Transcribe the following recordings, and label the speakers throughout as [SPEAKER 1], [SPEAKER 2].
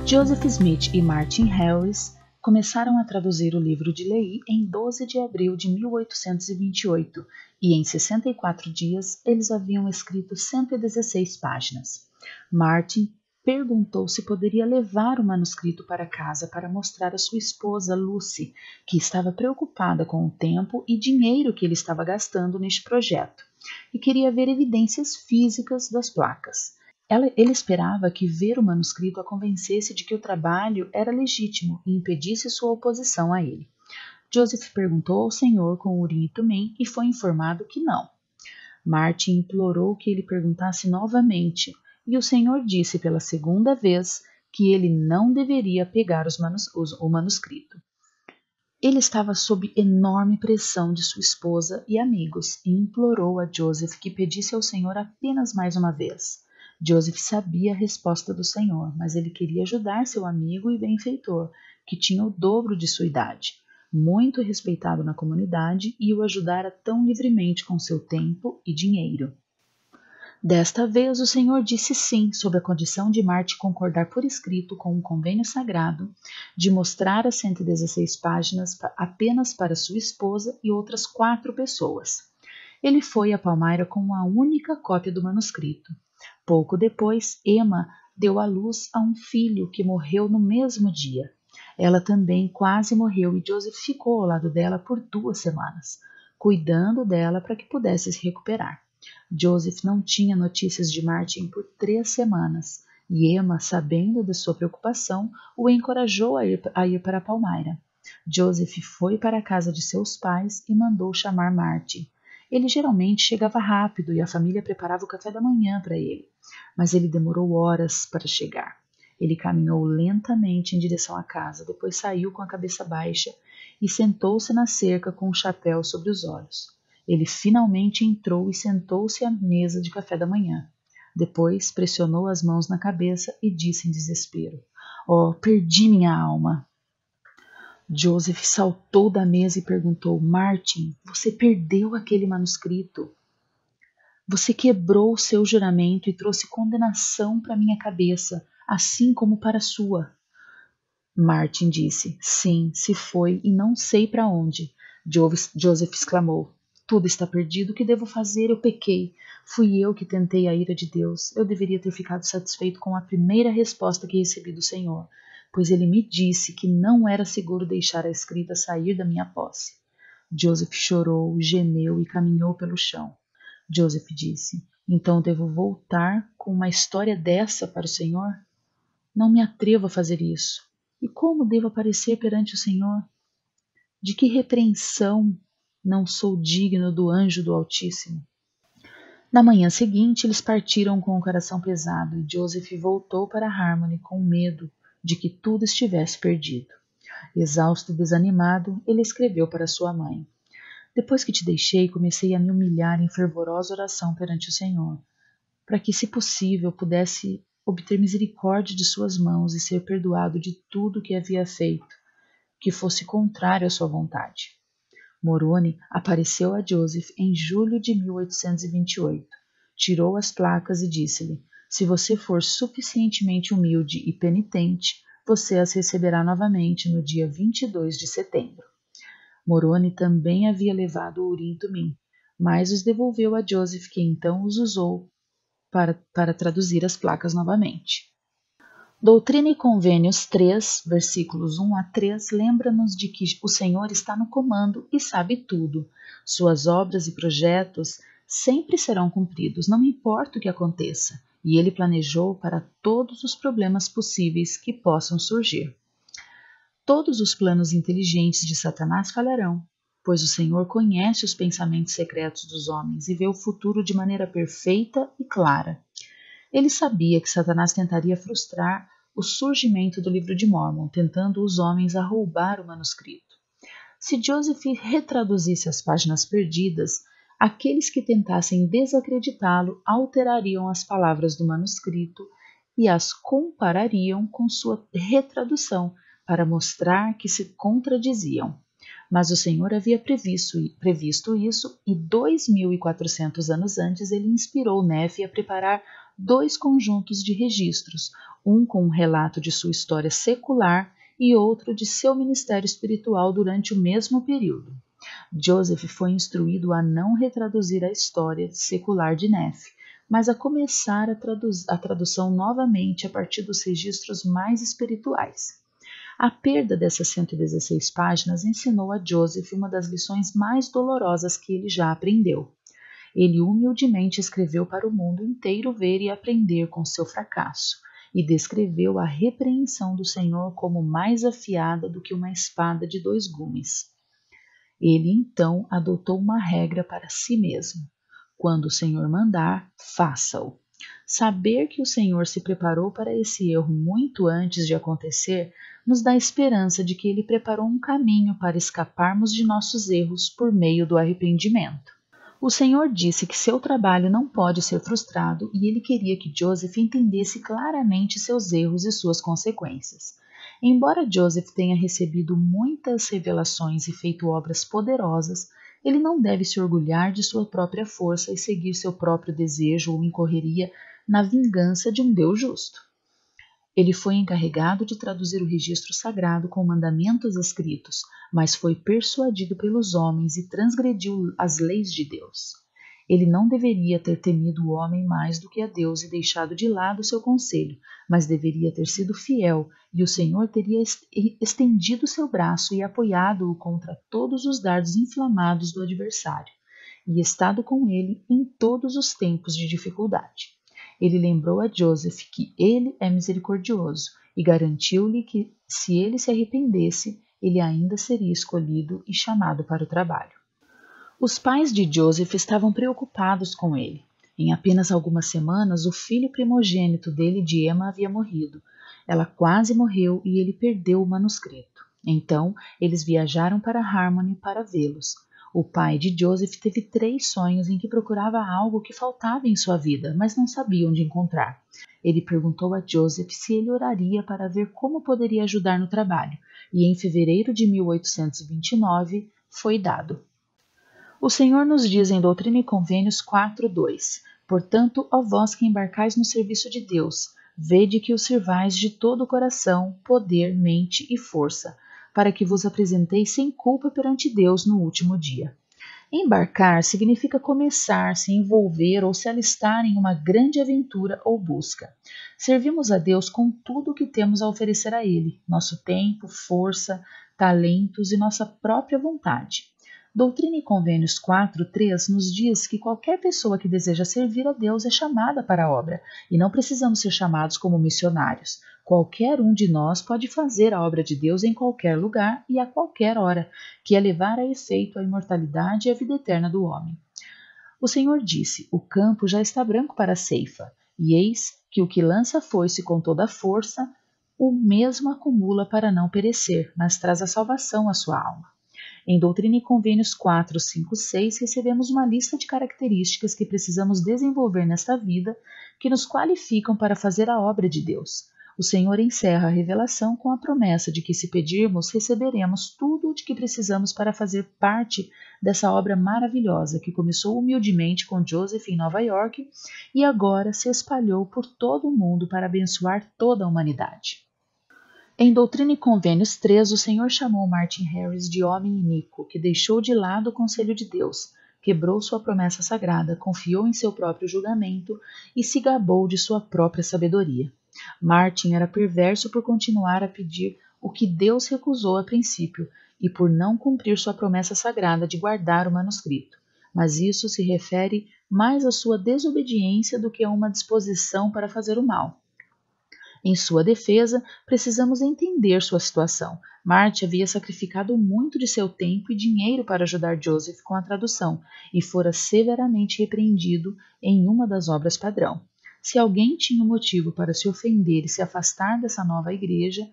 [SPEAKER 1] Joseph Smith e Martin Harris começaram a traduzir o livro de Lehi em 12 de abril de 1828 e em 64 dias eles haviam escrito 116 páginas. Martin perguntou se poderia levar o manuscrito para casa para mostrar à sua esposa Lucy, que estava preocupada com o tempo e dinheiro que ele estava gastando neste projeto, e queria ver evidências físicas das placas. Ele esperava que ver o manuscrito a convencesse de que o trabalho era legítimo e impedisse sua oposição a ele. Joseph perguntou ao Senhor com Urim e Tumim e foi informado que não. Martin implorou que ele perguntasse novamente, e o Senhor disse pela segunda vez que ele não deveria pegar o manuscrito. Ele estava sob enorme pressão de sua esposa e amigos e implorou a Joseph que pedisse ao Senhor apenas mais uma vez. Joseph sabia a resposta do Senhor, mas ele queria ajudar seu amigo e benfeitor, que tinha o dobro de sua idade, muito respeitado na comunidade, e o ajudara tão livremente com seu tempo e dinheiro. Desta vez o Senhor disse sim, sob a condição de Martin concordar por escrito com um convênio sagrado, de mostrar as 116 páginas apenas para sua esposa e outras 4 pessoas. Ele foi a Palmyra com a única cópia do manuscrito. Pouco depois, Emma deu à luz a um filho que morreu no mesmo dia. Ela também quase morreu e Joseph ficou ao lado dela por 2 semanas, cuidando dela para que pudesse se recuperar. Joseph não tinha notícias de Martin por 3 semanas, e Emma, sabendo de sua preocupação, o encorajou a ir para Palmyra. Joseph foi para a casa de seus pais e mandou chamar Martin. Ele geralmente chegava rápido e a família preparava o café da manhã para ele, mas ele demorou horas para chegar. Ele caminhou lentamente em direção à casa, depois saiu com a cabeça baixa e sentou-se na cerca com o chapéu sobre os olhos. Ele finalmente entrou e sentou-se à mesa de café da manhã. Depois pressionou as mãos na cabeça e disse em desespero: "Oh, perdi minha alma!" Joseph saltou da mesa e perguntou: "Martin, você perdeu aquele manuscrito. Você quebrou o seu juramento e trouxe condenação para minha cabeça, assim como para a sua." Martin disse: "Sim, se foi e não sei para onde." Joseph exclamou: "Tudo está perdido, o que devo fazer? Eu pequei. Fui eu que tentei a ira de Deus. Eu deveria ter ficado satisfeito com a primeira resposta que recebi do Senhor, pois ele me disse que não era seguro deixar a escrita sair da minha posse." Joseph chorou, gemeu e caminhou pelo chão. Joseph disse: "Então devo voltar com uma história dessa para o Senhor? Não me atrevo a fazer isso. E como devo aparecer perante o Senhor? De que repreensão não sou digno do anjo do Altíssimo?" Na manhã seguinte, eles partiram com o coração pesado e Joseph voltou para Harmony com medo de que tudo estivesse perdido. Exausto e desanimado, ele escreveu para sua mãe: "Depois que te deixei, comecei a me humilhar em fervorosa oração perante o Senhor, para que, se possível, pudesse obter misericórdia de suas mãos e ser perdoado de tudo que havia feito, que fosse contrário à sua vontade." Moroni apareceu a Joseph em julho de 1828, tirou as placas e disse-lhe: "Se você for suficientemente humilde e penitente, você as receberá novamente no dia 22 de setembro. Moroni também havia levado o Urim e Tumim, mas os devolveu a Joseph, que então os usou para traduzir as placas novamente. Doutrina e Convênios 3, versículos 1 a 3, lembra-nos de que o Senhor está no comando e sabe tudo. Suas obras e projetos sempre serão cumpridos, não importa o que aconteça, e Ele planejou para todos os problemas possíveis que possam surgir. Todos os planos inteligentes de Satanás falharão, pois o Senhor conhece os pensamentos secretos dos homens e vê o futuro de maneira perfeita e clara. Ele sabia que Satanás tentaria frustrar o surgimento do livro de Mórmon, tentando os homens a roubar o manuscrito. Se Joseph retraduzisse as páginas perdidas, aqueles que tentassem desacreditá-lo alterariam as palavras do manuscrito e as comparariam com sua retradução para mostrar que se contradiziam. Mas o Senhor havia previsto isso e 2.400 anos antes ele inspirou Nefe a preparar 2 conjuntos de registros, um com um relato de sua história secular e outro de seu ministério espiritual durante o mesmo período. Joseph foi instruído a não retraduzir a história secular de Nefe, mas a começar a tradução novamente a partir dos registros mais espirituais. A perda dessas 116 páginas ensinou a Joseph uma das lições mais dolorosas que ele já aprendeu. Ele humildemente escreveu para o mundo inteiro ver e aprender com seu fracasso, e descreveu a repreensão do Senhor como mais afiada do que uma espada de 2 gumes. Ele então adotou uma regra para si mesmo: quando o Senhor mandar, faça-o. Saber que o Senhor se preparou para esse erro muito antes de acontecer nos dá esperança de que ele preparou um caminho para escaparmos de nossos erros por meio do arrependimento. O Senhor disse que seu trabalho não pode ser frustrado e ele queria que Joseph entendesse claramente seus erros e suas consequências. Embora Joseph tenha recebido muitas revelações e feito obras poderosas, ele não deve se orgulhar de sua própria força e seguir seu próprio desejo ou incorreria na vingança de um Deus justo. Ele foi encarregado de traduzir o registro sagrado com mandamentos escritos, mas foi persuadido pelos homens e transgrediu as leis de Deus. Ele não deveria ter temido o homem mais do que a Deus e deixado de lado seu conselho, mas deveria ter sido fiel, e o Senhor teria estendido seu braço e apoiado-o contra todos os dardos inflamados do adversário, e estado com ele em todos os tempos de dificuldade. Ele lembrou a Joseph que ele é misericordioso e garantiu-lhe que, se ele se arrependesse, ele ainda seria escolhido e chamado para o trabalho. Os pais de Joseph estavam preocupados com ele. Em apenas algumas semanas, o filho primogênito dele, de Emma, havia morrido. Ela quase morreu e ele perdeu o manuscrito. Então, eles viajaram para Harmony para vê-los. O pai de Joseph teve 3 sonhos em que procurava algo que faltava em sua vida, mas não sabia onde encontrar. Ele perguntou a Joseph se ele oraria para ver como poderia ajudar no trabalho, e em fevereiro de 1829 foi dado. O Senhor nos diz em Doutrina e Convênios 4:2: Portanto, ó vós que embarcais no serviço de Deus, vede que o sirvais de todo o coração, poder, mente e força, para que vos apresenteis sem culpa perante Deus no último dia. Embarcar significa começar, se envolver ou se alistar em uma grande aventura ou busca. Servimos a Deus com tudo o que temos a oferecer a Ele, nosso tempo, força, talentos e nossa própria vontade. Doutrina e Convênios 4:3 nos diz que qualquer pessoa que deseja servir a Deus é chamada para a obra, e não precisamos ser chamados como missionários. Qualquer um de nós pode fazer a obra de Deus em qualquer lugar e a qualquer hora, que é levar a efeito a imortalidade e a vida eterna do homem. O Senhor disse: o campo já está branco para a ceifa, e eis que o que lança a foice com toda a força, o mesmo acumula para não perecer, mas traz a salvação à sua alma. Em Doutrina e Convênios 4, 5, 6, recebemos uma lista de características que precisamos desenvolver nesta vida que nos qualificam para fazer a obra de Deus. O Senhor encerra a revelação com a promessa de que, se pedirmos, receberemos tudo o de que precisamos para fazer parte dessa obra maravilhosa que começou humildemente com Joseph em Nova York e agora se espalhou por todo o mundo para abençoar toda a humanidade. Em Doutrina e Convênios 3, o Senhor chamou Martin Harris de homem iníquo, que deixou de lado o conselho de Deus, quebrou sua promessa sagrada, confiou em seu próprio julgamento e se gabou de sua própria sabedoria. Martin era perverso por continuar a pedir o que Deus recusou a princípio e por não cumprir sua promessa sagrada de guardar o manuscrito. Mas isso se refere mais à sua desobediência do que a uma disposição para fazer o mal. Em sua defesa, precisamos entender sua situação. Martin havia sacrificado muito de seu tempo e dinheiro para ajudar Joseph com a tradução e fora severamente repreendido em uma das obras padrão. Se alguém tinha um motivo para se ofender e se afastar dessa nova igreja,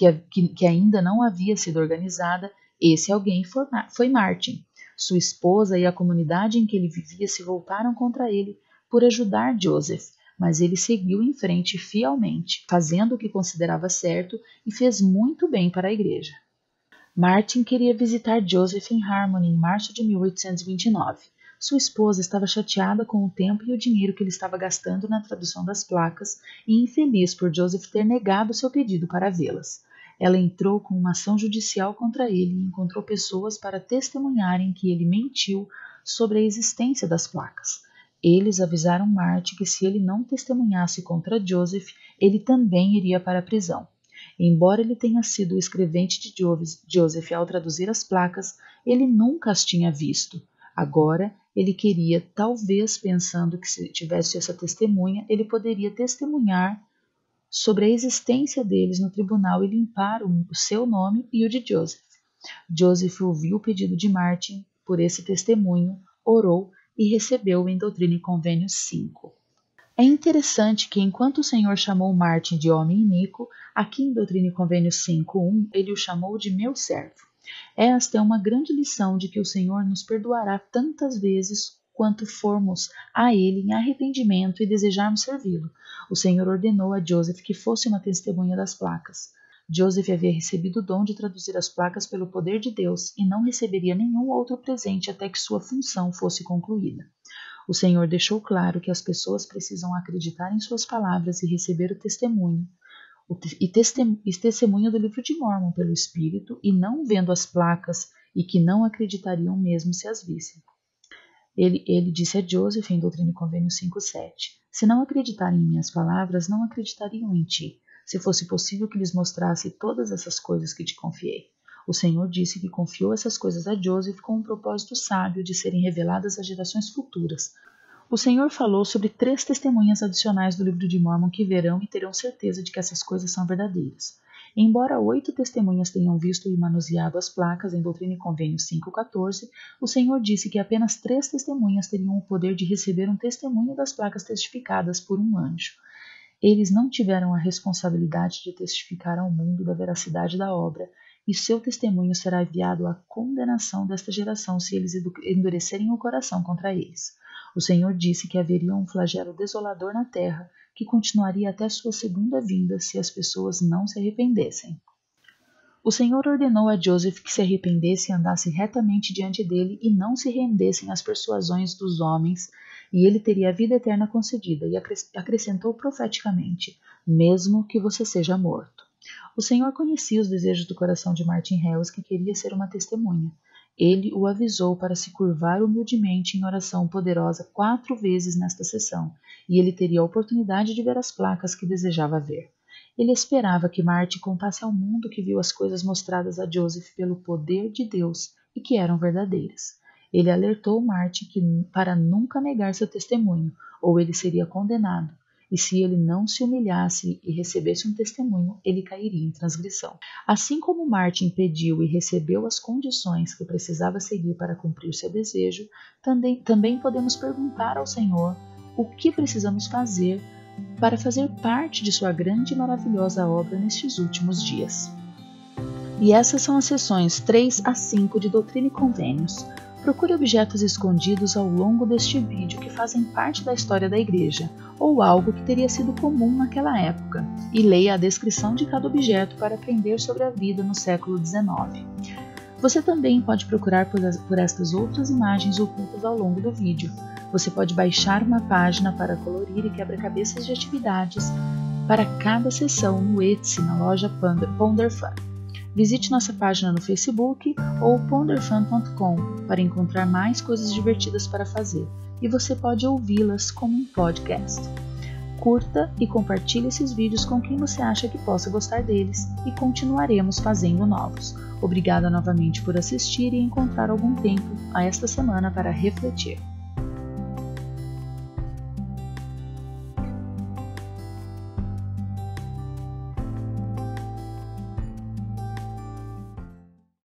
[SPEAKER 1] que ainda não havia sido organizada, esse alguém foi Martin. Sua esposa e a comunidade em que ele vivia se voltaram contra ele por ajudar Joseph, mas ele seguiu em frente fielmente, fazendo o que considerava certo e fez muito bem para a igreja. Martin queria visitar Joseph em Harmony em março de 1829. Sua esposa estava chateada com o tempo e o dinheiro que ele estava gastando na tradução das placas e infeliz por Joseph ter negado seu pedido para vê-las. Ela entrou com uma ação judicial contra ele e encontrou pessoas para testemunharem que ele mentiu sobre a existência das placas. Eles avisaram Marty que se ele não testemunhasse contra Joseph, ele também iria para a prisão. Embora ele tenha sido o escrevente de Joseph ao traduzir as placas, ele nunca as tinha visto. Agora, ele queria, talvez pensando que se tivesse essa testemunha, ele poderia testemunhar sobre a existência deles no tribunal e limpar o seu nome e o de Joseph. Joseph ouviu o pedido de Martin por esse testemunho, orou e recebeu em Doutrina e Convênios 5. É interessante que enquanto o Senhor chamou Martin de homem iníquo, aqui em Doutrina e Convênios 5.1, ele o chamou de meu servo. Esta é uma grande lição de que o Senhor nos perdoará tantas vezes quanto formos a Ele em arrependimento e desejarmos servi-lo. O Senhor ordenou a Joseph que fosse uma testemunha das placas. Joseph havia recebido o dom de traduzir as placas pelo poder de Deus e não receberia nenhum outro presente até que sua função fosse concluída. O Senhor deixou claro que as pessoas precisam acreditar em suas palavras e receber o testemunho, testemunho do livro de Mórmon pelo Espírito e não vendo as placas e que não acreditariam mesmo se as vissem. Ele disse a Joseph em Doutrina e Convênios 5.7: se não acreditarem em minhas palavras, não acreditariam em ti, se fosse possível que lhes mostrasse todas essas coisas que te confiei. O Senhor disse que confiou essas coisas a Joseph com um propósito sábio de serem reveladas às gerações futuras. O Senhor falou sobre 3 testemunhas adicionais do livro de Mórmon que verão e terão certeza de que essas coisas são verdadeiras. Embora 8 testemunhas tenham visto e manuseado as placas em Doutrina e Convênios 5.14, o Senhor disse que apenas 3 testemunhas teriam o poder de receber um testemunho das placas testificadas por um anjo. Eles não tiveram a responsabilidade de testificar ao mundo da veracidade da obra, e seu testemunho será enviado à condenação desta geração se eles endurecerem o coração contra eles. O Senhor disse que haveria um flagelo desolador na terra, que continuaria até sua segunda vinda se as pessoas não se arrependessem. O Senhor ordenou a Joseph que se arrependesse e andasse retamente diante dele e não se rendessem às persuasões dos homens, e ele teria a vida eterna concedida, e acrescentou profeticamente: mesmo que você seja morto. O Senhor conhecia os desejos do coração de Martin Harris, que queria ser uma testemunha. Ele o avisou para se curvar humildemente em oração poderosa 4 vezes nesta sessão, e ele teria a oportunidade de ver as placas que desejava ver. Ele esperava que Martin contasse ao mundo que viu as coisas mostradas a Joseph pelo poder de Deus e que eram verdadeiras. Ele alertou Martin para nunca negar seu testemunho, ou ele seria condenado. E se ele não se humilhasse e recebesse um testemunho, ele cairia em transgressão. Assim como Martin pediu e recebeu as condições que precisava seguir para cumprir seu desejo, também podemos perguntar ao Senhor o que precisamos fazer para fazer parte de sua grande e maravilhosa obra nestes últimos dias. E essas são as sessões 3 a 5 de Doutrina e Convênios. Procure objetos escondidos ao longo deste vídeo que fazem parte da história da igreja, ou algo que teria sido comum naquela época, e leia a descrição de cada objeto para aprender sobre a vida no século XIX. Você também pode procurar por estas outras imagens ocultas ao longo do vídeo. Você pode baixar uma página para colorir e quebra-cabeças de atividades para cada sessão no Etsy, na loja Ponderfun. Visite nossa página no Facebook ou ponderfun.com para encontrar mais coisas divertidas para fazer, e você pode ouvi-las como um podcast. Curta e compartilhe esses vídeos com quem você acha que possa gostar deles e continuaremos fazendo novos. Obrigada novamente por assistir e encontrar algum tempo a esta semana para refletir.